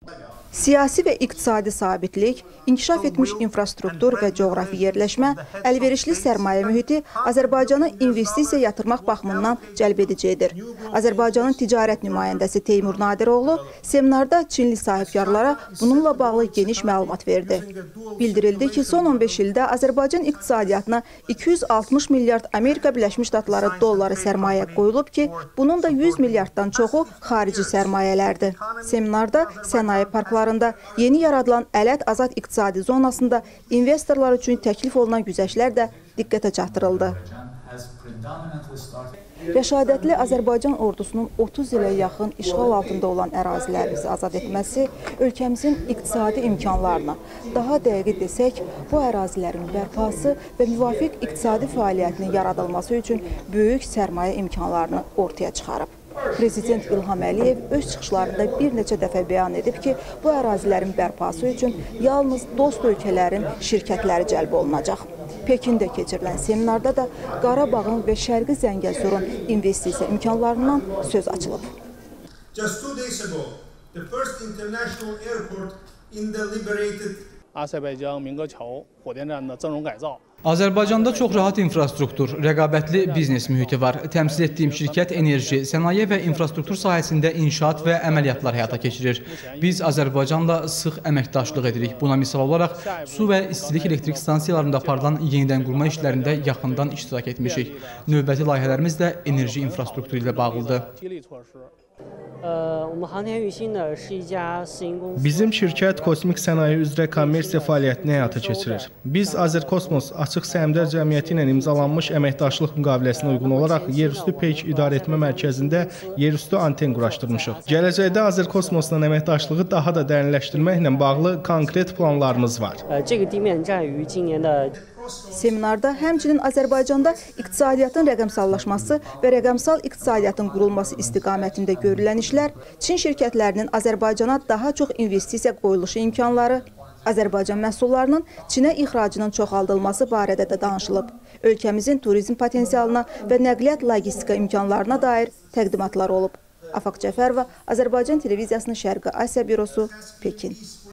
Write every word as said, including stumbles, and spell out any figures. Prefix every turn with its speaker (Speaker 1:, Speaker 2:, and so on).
Speaker 1: Siyasi və iqtisadi sabitlik, inkişaf etmiş infrastruktur və coğrafi yerləşmə, əlverişli sərmayə mühiti Azərbaycanı investisiya yatırmaq baxımından cəlb edicidir. Azərbaycanın ticarət nümayəndəsi Teymur Nadiroğlu seminarda Çinli sahibkarlara bununla bağlı geniş məlumat verdi. Bildirildi ki, son on beş ildə Azərbaycan iqtisadiyyatına iki yüz altmış milyard Amerika Birləşmiş Ştatları dolları sərmayə qoyulub ki, bunun da yüz milyarddan çoxu xarici sərmayələrdir. Seminarda sənaye parkları yeni yaradılan Ələt Azad İqtisadi Zonasında investorlar üçün təklif olunan güzəştlər də diqqətə çatdırıldı. Rəşadətli Azərbaycan ordusunun otuz ilə yaxın işğal altında olan ərazilərimizi azad etməsi ölkəmizin iqtisadi imkanlarına, daha dəqiq desək, bu ərazilərin bərpası və müvafiq iqtisadi fəaliyyətinin yaradılması üçün böyük sərmayə imkanlarını ortaya çıxarıb. Prezident İlham Əliyev öz çıxışlarında bir neçə dəfə bəyan edib ki, bu ərazilərin bərpası üçün yalnız dost ölkələrin şirkətləri cəlb olunacaq. Pekində keçirilən seminarda da Qarabağın və Şərqi Zəngəzurun investisiya imkanlarından söz açılıb.
Speaker 2: Azərbaycanda çox rahat infrastruktur, rəqabətli biznes mühiti var. Təmsil etdiyim şirkət enerji, sənaye və infrastruktur sahəsində inşaat və əməliyyatlar həyata keçirir. Biz Azərbaycanla sıx əməkdaşlıq edirik. Buna misal olaraq su və istilik elektrik stansiyalarında aparılan yenidən qurma işlərində yaxından iştirak etmişik. Növbəti layihələrimiz də enerji infrastrukturu ilə bağlıdır.
Speaker 3: Bizim şirkət kosmik sənaye üzrə kommersiya fəaliyyətini həyata keçirir. Biz Azərkosmos Açıq Səhmdar Cəmiyyəti ilə imzalanmış əməkdaşlıq müqaviləsinə uyğun olaraq yerüstü peyk idarəetmə mərkəzində yerüstü anten quraşdırmışıq. Gələcəkdə Azərkosmosla əməkdaşlığı daha da dərinləşdirməklə bağlı konkret planlarımız var.
Speaker 1: Seminarda həmçinin Azərbaycanda iqtisadiyyatın rəqəmsallaşması və rəqəmsal iqtisadiyyatın qurulması istiqamətində görülən işlər, Çin şirkətlərinin Azərbaycana daha çox investisiya qoyuluşu imkanları, Azərbaycan məhsullarının Çinə ixracının çoxaldılması barədə də danışılıb. Ölkəmizin turizm potensialına və nəqliyyat logistika imkanlarına dair təqdimatlar olub. Afaq Cəfərova, Azərbaycan Televiziyasının Şərqi Asiya Bürosu, Pekin.